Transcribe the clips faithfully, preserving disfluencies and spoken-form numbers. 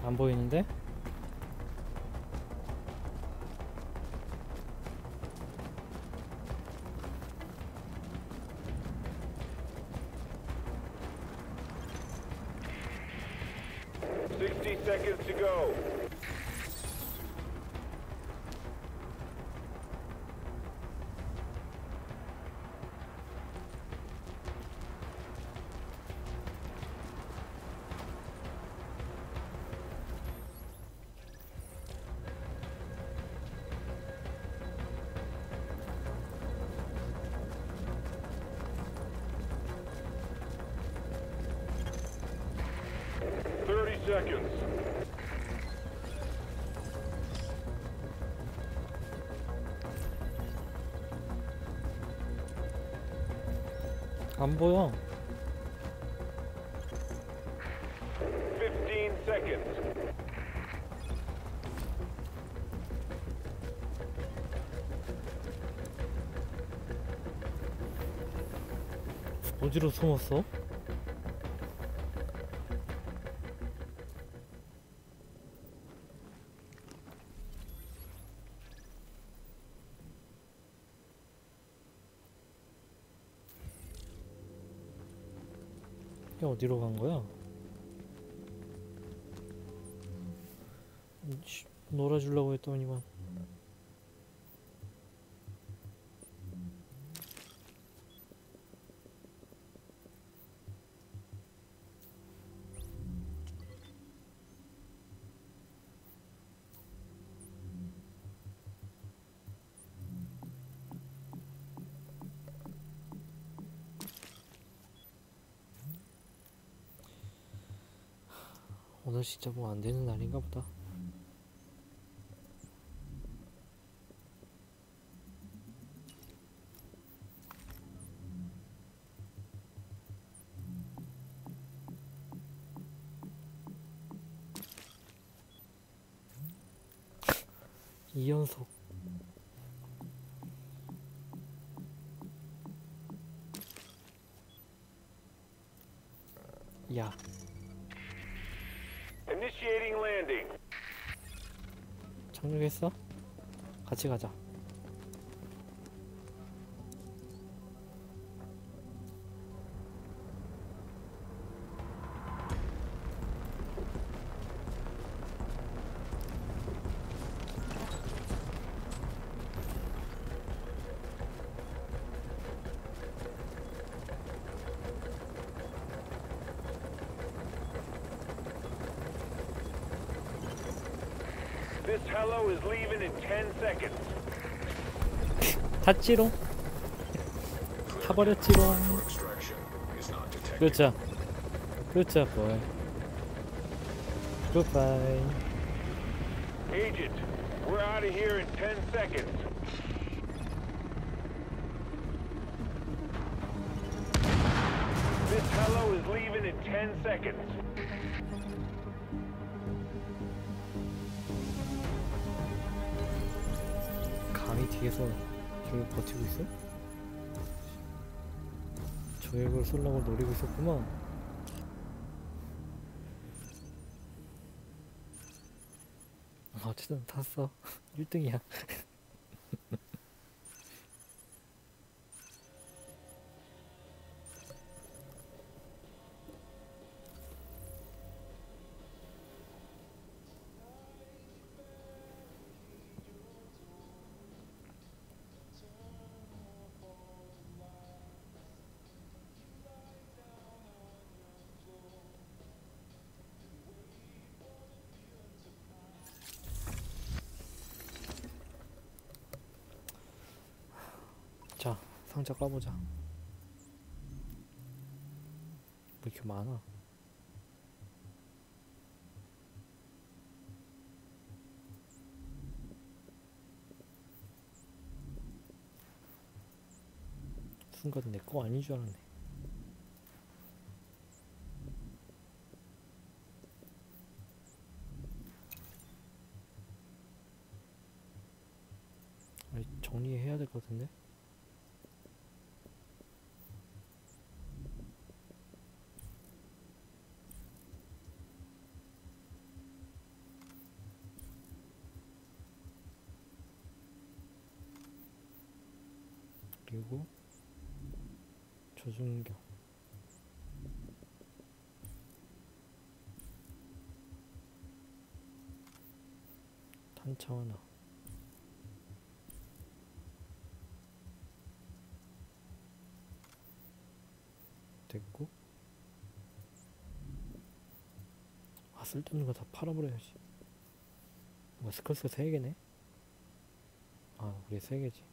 안 보이는데? sixty seconds to go. thirty seconds. 안 보여. fifteen seconds. 어디로 숨었어? 어디로 간 거야? 씨, 놀아주려고 했더니만. 오늘 진짜 뭐 안 되는 날인가 보다. 이 연속. 야. Initiating landing. 착륙했어? 같이 가자. This hello is leaving in ten seconds. 탔지롱. 타버렸지롱. 그렇죠. 그렇죠, boy. Goodbye. Agent, we're out of here in ten seconds. This hello is leaving in ten seconds. 감히 뒤에서 저기 버티고 있어? 저격을 쏠라고 노리고 있었구만. 어쨌든 탔어. 일 등이야. 자, 상자 까보자. 왜 이렇게 많아? 순간 내 거 아닌 줄 알았네. 아니, 정리해야 될 것 같은데? 그리고 조준경, 탄창 하나, 됐고. 아, 쓸데없는 거 다 팔아버려야지. 뭐 스컬스가 세 개네? 아, 우리 세 개지.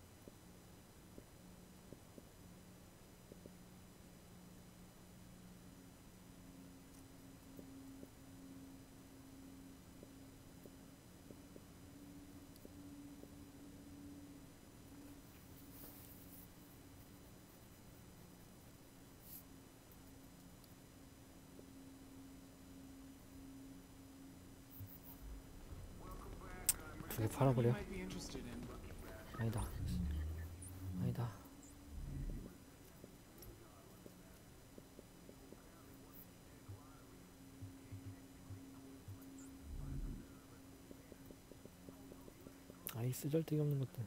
두 개 팔아버려? 아니다. 아니다. 아이, 쓰잘데기 없는 것들.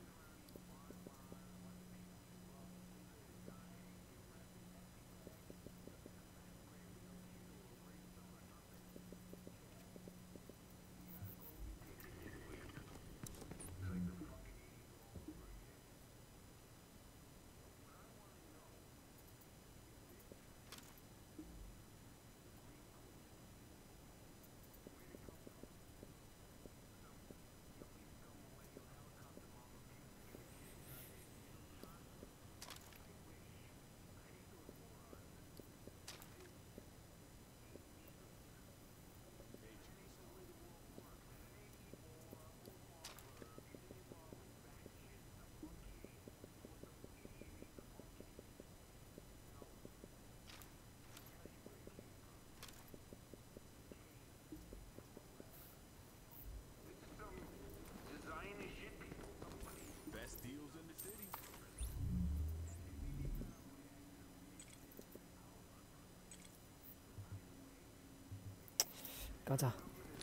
까자.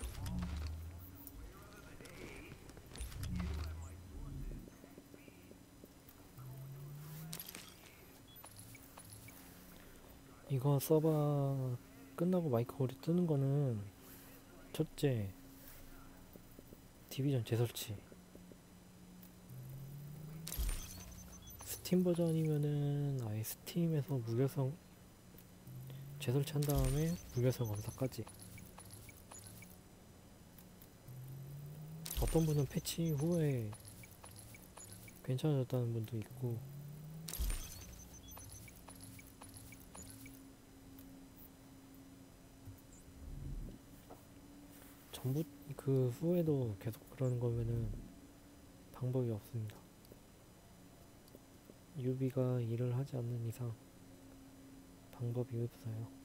이거 서버 끝나고 마이크 오류 뜨는 거는 첫째, 디비전 재설치. 스팀 버전이면은 아예 스팀에서 무결성 재설치한 다음에 무결성 검사까지. 어떤 분은 패치 후에 괜찮아졌다는 분도 있고, 전부 그 후에도 계속 그러는 거면은 방법이 없습니다. 유비가 일을 하지 않는 이상 방법이 없어요.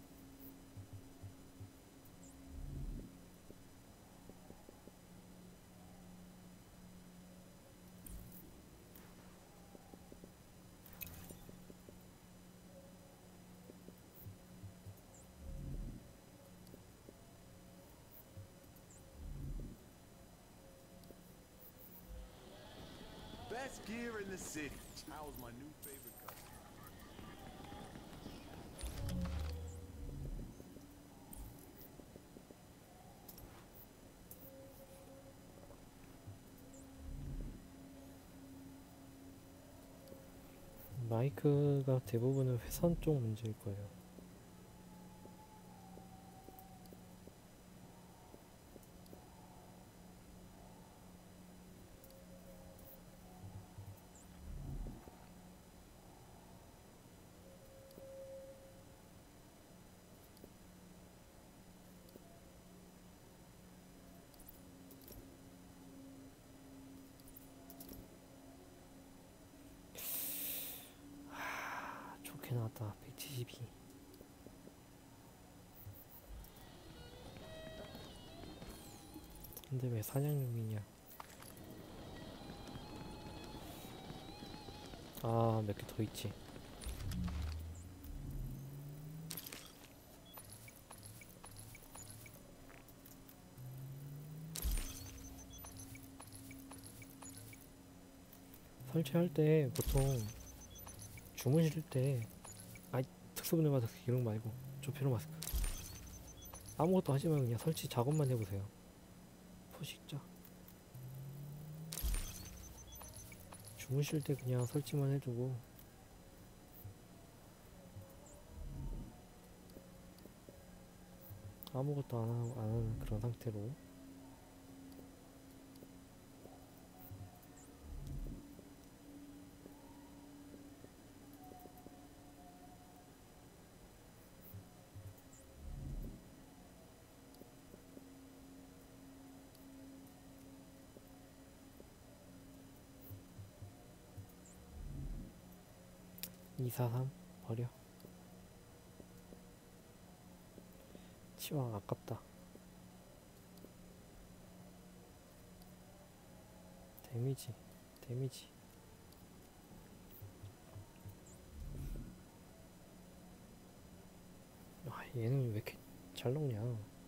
Best gear in the city. How's my new favorite customer? 마이크가 대부분은 회선 쪽 문제일 거예요. 좋게 나왔다. 백칠십이. 근데 왜 사냥용이냐? 아, 몇 개 더 있지. 설치할 때 보통 주무실 때 아이 특수분해 마스크 이런 거 말고 조피로 마스크 아무것도 하지 말고 그냥 설치 작업만 해보세요. 포식자 주무실 때 그냥 설치만 해두고 아무것도 안 하고 안 하는 그런 상태로 이사삼 버려. 치왕 아깝다. 데미지 데미지 아 얘는 왜 이렇게 잘 녹냐.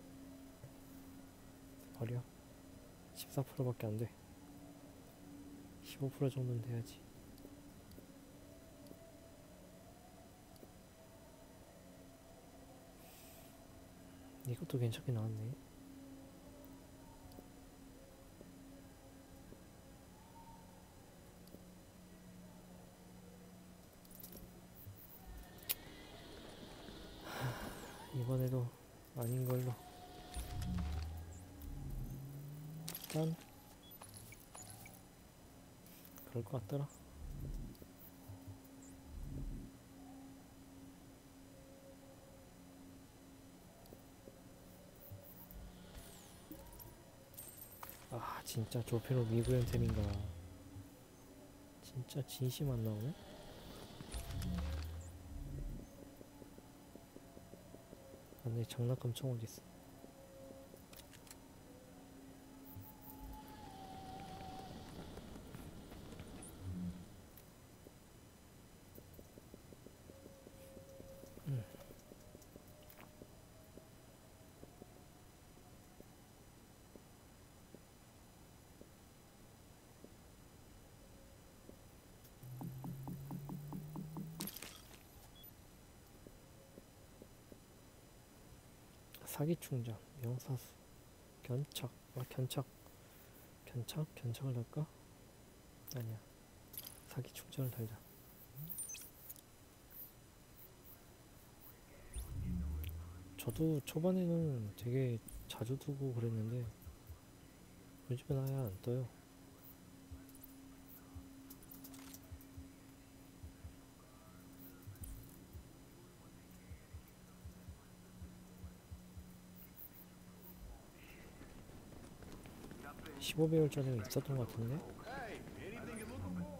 버려. 십사 퍼센트밖에 안돼. 십오 퍼센트 정도는 돼야지. 이것도 괜찮게 나왔네. 이번에도 아닌 걸로. 짠. 그럴 것 같더라. 아 진짜 조페로 미구현템인가. 진짜 진심 안 나오네. 아, 내 장난감 총 어딨어. 음. 사기충전, 명사수, 견착, 아 견착, 견착? 견착을 할까? 아니야. 사기충전을 달자. 저도 초반에는 되게 자주 두고 그랬는데 요즘엔 아예 안 떠요. 십오 배율짜리가 있었던 것 같은데? Hey, anything you're looking for?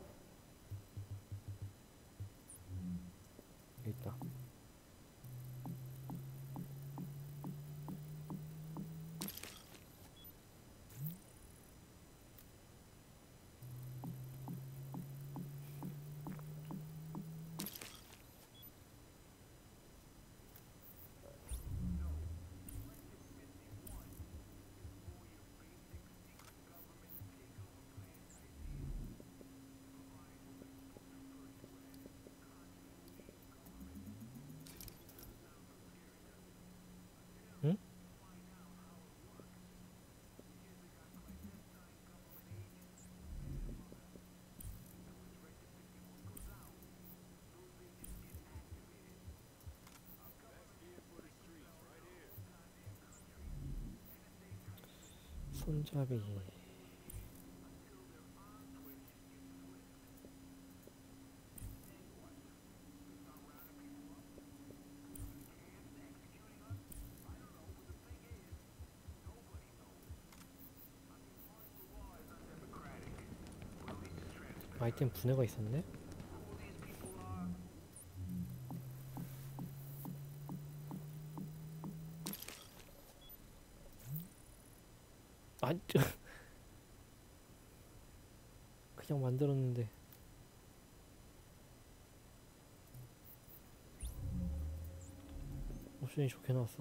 여기 있다. 응? 손잡이. 아이템 분해가 있었네? 아, 그냥 만들었는데 옵션이 좋게 나왔어.